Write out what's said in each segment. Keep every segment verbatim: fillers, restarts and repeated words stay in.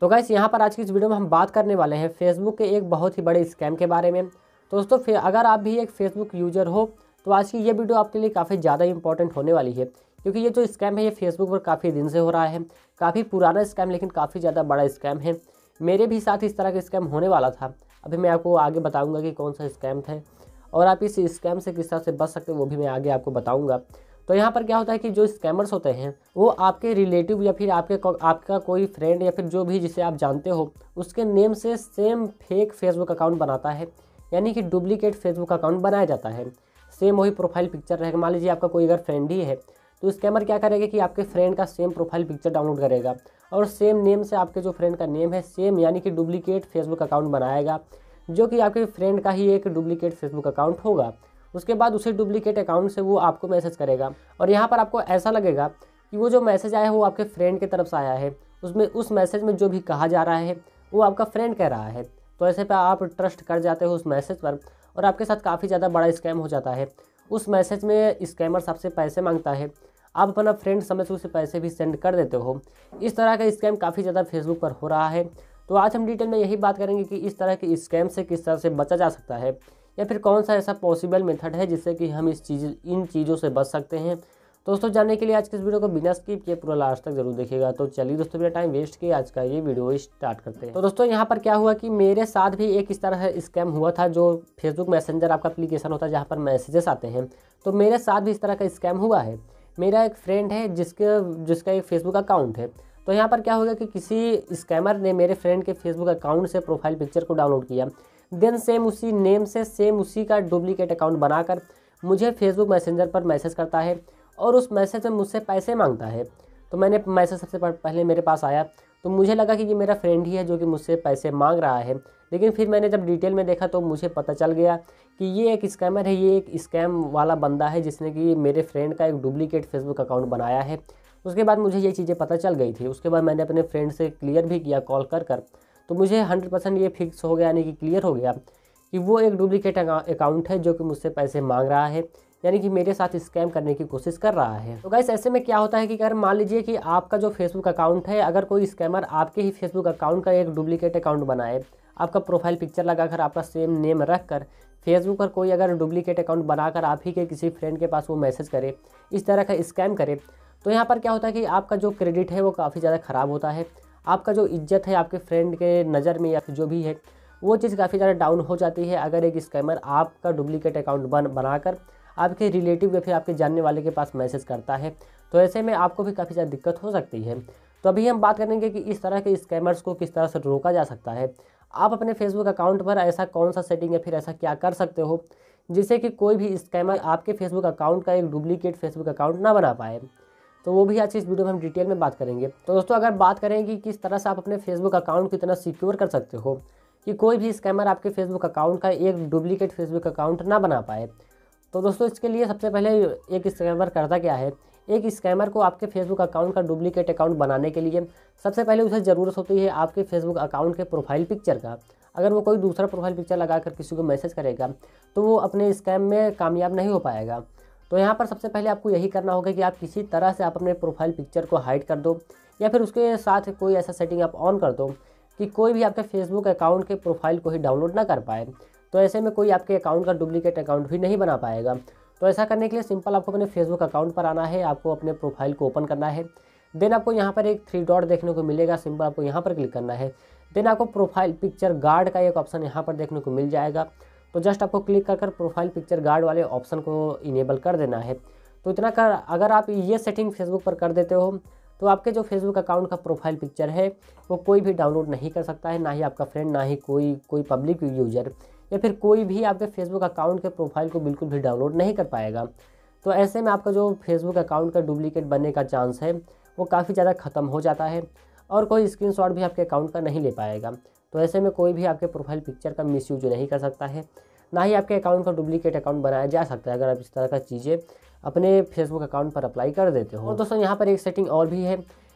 तो गाइस यहाँ पर आज की इस वीडियो में हम बात करने वाले हैं फेसबुक के एक बहुत ही बड़े स्कैम के बारे में। तो दोस्तों फिर अगर आप भी एक फेसबुक यूज़र हो तो आज की ये वीडियो आपके लिए काफ़ी ज़्यादा इंपॉर्टेंट होने वाली है, क्योंकि ये जो स्कैम है ये फेसबुक पर काफ़ी दिन से हो रहा है। काफ़ी पुराना स्कैम, लेकिन काफ़ी ज़्यादा बड़ा स्कैम है। मेरे भी साथ इस तरह का स्कैम होने वाला था। अभी मैं आपको आगे बताऊँगा कि कौन सा स्कैम था और आप इस स्कैम से किस तरह से बच सकते हो वो भी मैं आगे आपको बताऊँगा। तो यहाँ पर क्या होता है कि जो स्कैमर्स होते हैं वो आपके रिलेटिव या फिर आपके आपका कोई फ्रेंड या फिर जो भी जिसे आप जानते हो उसके नेम से सेम फेक फेसबुक अकाउंट बनाता है, यानी कि डुप्लीकेट फेसबुक अकाउंट बनाया जाता है। सेम वही प्रोफाइल पिक्चर रहेगा। मान लीजिए आपका कोई अगर फ्रेंड ही है तो स्कैमर क्या करेगा कि आपके फ्रेंड का सेम प्रोफाइल पिक्चर डाउनलोड करेगा और सेम नेम से आपके जो फ्रेंड का नेम है सेम, यानी कि डुप्लीकेट फेसबुक अकाउंट बनाएगा, जो कि आपके फ्रेंड का ही एक डुप्लीकेट फेसबुक अकाउंट होगा। उसके बाद उसी डुप्लीकेट अकाउंट से वो आपको मैसेज करेगा और यहाँ पर आपको ऐसा लगेगा कि वो जो मैसेज आया है वो आपके फ्रेंड की तरफ से आया है। उसमें उस मैसेज में जो भी कहा जा रहा है वो आपका फ्रेंड कह रहा है। तो ऐसे पे आप ट्रस्ट कर जाते हो उस मैसेज पर और आपके साथ काफ़ी ज़्यादा बड़ा स्कैम हो जाता है। उस मैसेज में स्कैमर्स आपसे पैसे मांगता है, आप अपना फ्रेंड समझ के उसे पैसे भी सेंड कर देते हो। इस तरह का स्कैम काफ़ी ज़्यादा फेसबुक पर हो रहा है। तो आज हम डिटेल में यही बात करेंगे कि इस तरह के स्कैम से किस तरह से बचा जा सकता है या फिर कौन सा ऐसा पॉसिबल मेथड है जिससे कि हम इस चीज़ इन चीज़ों से बच सकते हैं। तो दोस्तों जानने के लिए आज के इस वीडियो को बिना स्किप किए पूरा लास्ट तक जरूर देखिएगा। तो चलिए दोस्तों बिना टाइम वेस्ट किए आज का ये वीडियो स्टार्ट करते हैं। तो दोस्तों यहाँ पर क्या हुआ कि मेरे साथ भी एक इस तरह स्कैम हुआ था। जो फेसबुक मैसेंजर आपका एप्लीकेशन होता है जहाँ पर मैसेजेस आते हैं, तो मेरे साथ भी इस तरह का स्कैम हुआ है। मेरा एक फ्रेंड है जिसके जिसका एक फेसबुक अकाउंट है। तो यहाँ पर क्या होगा कि किसी स्कैमर ने मेरे फ्रेंड के फेसबुक अकाउंट से प्रोफाइल पिक्चर को डाउनलोड किया, देन सेम उसी नेम से सेम उसी का डुप्लीकेट अकाउंट बनाकर मुझे फेसबुक मैसेंजर पर मैसेज करता है और उस मैसेज में मुझसे पैसे मांगता है। तो मैंने मैसेज सबसे पहले मेरे पास आया तो मुझे लगा कि ये मेरा फ्रेंड ही है जो कि मुझसे पैसे मांग रहा है, लेकिन फिर मैंने जब डिटेल में देखा तो मुझे पता चल गया कि ये एक स्कैमर है। ये एक स्कैम वाला बंदा है जिसने कि मेरे फ्रेंड का एक डुप्लीकेट फेसबुक अकाउंट बनाया है। उसके बाद मुझे ये चीज़ें पता चल गई थी। उसके बाद मैंने अपने फ्रेंड से क्लियर भी किया कॉल कर कर, तो मुझे हंड्रेड परसेंट ये फिक्स हो गया, यानी कि क्लियर हो गया कि वो एक डुप्लीकेट अकाउंट है जो कि मुझसे पैसे मांग रहा है, यानी कि मेरे साथ स्कैम करने की कोशिश कर रहा है। तो गाइस ऐसे में क्या होता है कि अगर मान लीजिए कि आपका जो फेसबुक अकाउंट है, अगर कोई स्कैमर आपके ही फेसबुक अकाउंट का एक डुप्लीकेट अकाउंट बनाए, आपका प्रोफाइल पिक्चर लगाकर आपका सेम नेम रख कर फेसबुक पर कोई अगर डुप्लीकेट अकाउंट बनाकर आप ही के किसी फ्रेंड के पास वो मैसेज करे, इस तरह का स्कैम करे, तो यहाँ पर क्या होता है कि आपका जो क्रेडिट है वो काफ़ी ज़्यादा ख़राब होता है। आपका जो इज्जत है आपके फ्रेंड के नज़र में या फिर जो भी है वो चीज़ काफ़ी ज़्यादा डाउन हो जाती है अगर एक स्कैमर आपका डुप्लीकेट अकाउंट बन बनाकर आपके रिलेटिव या फिर आपके जानने वाले के पास मैसेज करता है। तो ऐसे में आपको भी काफ़ी ज़्यादा दिक्कत हो सकती है। तो अभी हम बात करेंगे कि इस तरह के स्कैमर्स को किस तरह से रोका जा सकता है। आप अपने फेसबुक अकाउंट पर ऐसा कौन सा सेटिंग या फिर ऐसा क्या कर सकते हो जिससे कि कोई भी स्कैमर आपके फेसबुक अकाउंट का एक डुप्लीकेट फेसबुक अकाउंट ना बना पाए, तो वो भी आज इस वीडियो में हम डिटेल में बात करेंगे। तो दोस्तों अगर बात करें कि किस तरह से आप अपने फेसबुक अकाउंट को इतना सिक्योर कर सकते हो कि कोई भी स्कैमर आपके फेसबुक अकाउंट का एक डुप्लीकेट फेसबुक अकाउंट ना बना पाए, तो दोस्तों इसके लिए सबसे पहले एक स्कैमर करता क्या है, एक स्कैमर को आपके फेसबुक अकाउंट का डुप्लीकेट अकाउंट बनाने के लिए सबसे पहले उसे ज़रूरत होती है आपके फेसबुक अकाउंट के प्रोफाइल पिक्चर का। अगर वो कोई दूसरा प्रोफाइल पिक्चर लगाकर किसी को मैसेज करेगा तो वो अपने स्कैम में कामयाब नहीं हो पाएगा। तो यहाँ पर सबसे पहले आपको यही करना होगा कि आप किसी तरह से आप अपने प्रोफाइल पिक्चर को हाइड कर दो या फिर उसके साथ कोई ऐसा सेटिंग आप ऑन कर दो कि कोई भी आपके फेसबुक अकाउंट के प्रोफाइल को ही डाउनलोड ना कर पाए। तो ऐसे में कोई आपके अकाउंट का डुप्लीकेट अकाउंट भी नहीं बना पाएगा। तो ऐसा करने के लिए सिंपल आपको अपने फेसबुक अकाउंट पर आना है, आपको अपने प्रोफाइल को ओपन करना है। देन आपको यहाँ पर एक थ्री डॉट देखने को मिलेगा, सिंपल आपको यहाँ पर क्लिक करना है। देन आपको प्रोफाइल पिक्चर गार्ड का एक ऑप्शन यहाँ पर देखने को मिल जाएगा। तो जस्ट आपको क्लिक कर कर प्रोफाइल पिक्चर गार्ड वाले ऑप्शन को इनेबल कर देना है। तो इतना कर अगर आप ये सेटिंग फेसबुक पर कर देते हो तो आपके जो फेसबुक अकाउंट का प्रोफाइल पिक्चर है वो कोई भी डाउनलोड नहीं कर सकता है, ना ही आपका फ्रेंड, ना ही कोई कोई पब्लिक यूजर या फिर कोई भी आपके फेसबुक अकाउंट के प्रोफाइल को बिल्कुल भी डाउनलोड नहीं कर पाएगा। तो ऐसे में आपका जो फेसबुक अकाउंट का डुप्लीकेट बनने का चांस है वो काफ़ी ज़्यादा ख़त्म हो जाता है और कोई स्क्रीनशॉट भी आपके अकाउंट का नहीं ले पाएगा। तो ऐसे में कोई भी आपके प्रोफाइल पिक्चर का मिसयूज नहीं कर सकता है, ना ही आपके अकाउंट का डुप्लीकेट अकाउंट बनाया जा सकता है अगर आप इस तरह का चीज़ें अपने फेसबुक अकाउंट पर अप्लाई कर देते हो। और दोस्तों यहाँ पर एक सेटिंग और भी है,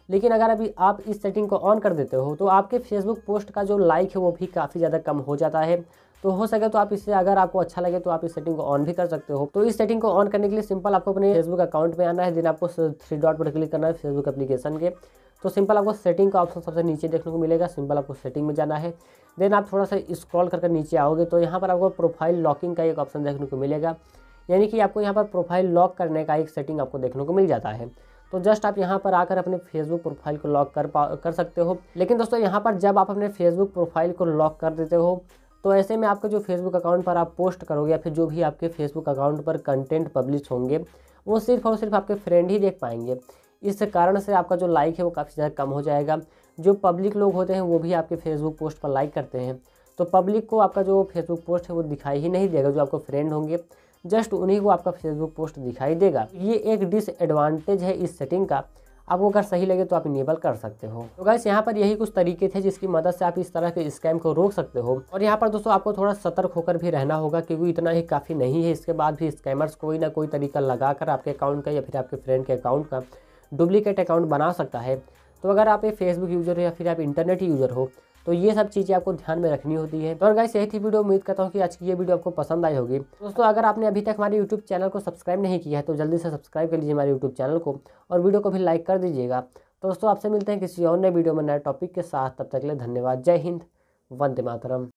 लेकिन अगर अभी आप इस सेटिंग को ऑन कर देते हो तो आपके फेसबुक पोस्ट का जो लाइक है वो भी काफ़ी ज़्यादा कम हो जाता है। तो हो सके तो आप इससे, अगर आपको अच्छा लगे तो आप इस सेटिंग को ऑन भी कर सकते हो। तो इस सेटिंग को ऑन करने के लिए सिंपल आपको अपने फेसबुक अकाउंट में आना है, देन आपको थ्री डॉट पर क्लिक करना है फेसबुक एप्लीकेशन के। तो सिंपल आपको सेटिंग का ऑप्शन सबसे नीचे देखने को मिलेगा, सिंपल आपको सेटिंग में जाना है। देन आप थोड़ा सा स्क्रॉल करके नीचे आओगे तो यहाँ पर आपको प्रोफाइल लॉकिंग का एक ऑप्शन देखने को मिलेगा, यानी कि आपको यहाँ पर प्रोफाइल लॉक करने का एक सेटिंग आपको देखने को मिल जाता है। तो जस्ट आप यहाँ पर आकर अपने फेसबुक प्रोफाइल को लॉक कर पा कर सकते हो। लेकिन दोस्तों यहाँ पर जब आप अपने फेसबुक प्रोफाइल को लॉक कर देते हो तो ऐसे में आपके जो फेसबुक अकाउंट पर आप पोस्ट करोगे या फिर जो भी आपके फेसबुक अकाउंट पर कंटेंट पब्लिश होंगे वो सिर्फ और सिर्फ आपके फ्रेंड ही देख पाएंगे। इस कारण से आपका जो लाइक है वो काफ़ी ज़्यादा कम हो जाएगा। जो पब्लिक लोग होते हैं वो भी आपके फेसबुक पोस्ट पर लाइक करते हैं, तो पब्लिक को आपका जो फेसबुक पोस्ट है वो दिखाई ही नहीं देगा। जो आपको फ्रेंड होंगे जस्ट उन्हीं को आपका फेसबुक पोस्ट दिखाई देगा। ये एक डिसएडवांटेज है इस सेटिंग का। आपको अगर सही लगे तो आप इनेबल कर सकते हो। तो गाइस यहाँ पर यही कुछ तरीके थे जिसकी मदद से आप इस तरह के स्कैम को रोक सकते हो। और यहाँ पर दोस्तों आपको थोड़ा सतर्क होकर भी रहना होगा, क्योंकि इतना ही काफ़ी नहीं है। इसके बाद भी स्कैमर्स कोई ना कोई तरीका लगाकर आपके अकाउंट का या फिर आपके फ्रेंड के अकाउंट का डुप्लीकेट अकाउंट बना सकता है। तो अगर आप एक फेसबुक यूज़र हो या फिर आप इंटरनेट यूज़र हो तो ये सब चीज़ें आपको ध्यान में रखनी होती है। तो और गाइस यही थी वीडियो। उम्मीद करता हूँ कि आज की ये वीडियो आपको पसंद आई होगी। दोस्तों अगर आपने अभी तक हमारे यूट्यूब चैनल को सब्सक्राइब नहीं किया है तो जल्दी से सब्सक्राइब कर लीजिए हमारे यूट्यूब चैनल को, और वीडियो को भी लाइक कर दीजिएगा। तो दोस्तों आपसे मिलते हैं किसी और नए वीडियो में नए टॉपिक के साथ। तब तक के लिए धन्यवाद। जय हिंद, वंदे मातरम।